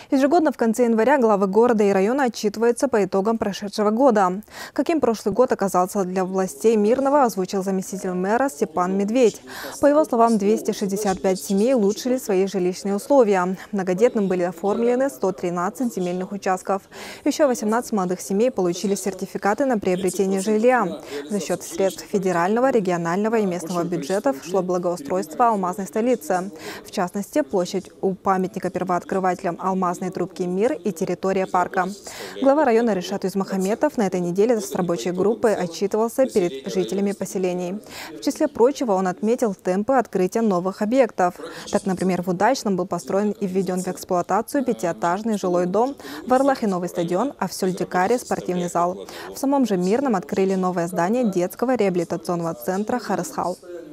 Ежегодно в конце января главы города и района отчитываются по итогам прошедшего года. Каким прошлый год оказался для властей Мирного, озвучил заместитель мэра Степан Медведь. По его словам, 265 семей улучшили свои жилищные условия. Многодетным были оформлены 113 земельных участков. Еще 18 молодых семей получили сертификаты на приобретение жилья. За счет средств федерального, регионального и местного бюджетов шло благоустройство алмазной столицы. В частности, площадь у памятника первооткрывателям алмазной трубки «Мир» и территория парка. Глава района Ришат Юзмахаметов на этой неделе с рабочей группой отчитывался перед жителями поселений. В числе прочего он отметил темпы открытия новых объектов. Так, например, в Удачном был построен и введен в эксплуатацию 5-этажный жилой дом, в Орлахе новый стадион, а в Сюльдикаре спортивный зал. В самом же Мирном открыли новое здание детского реабилитационного центра «Харысхал».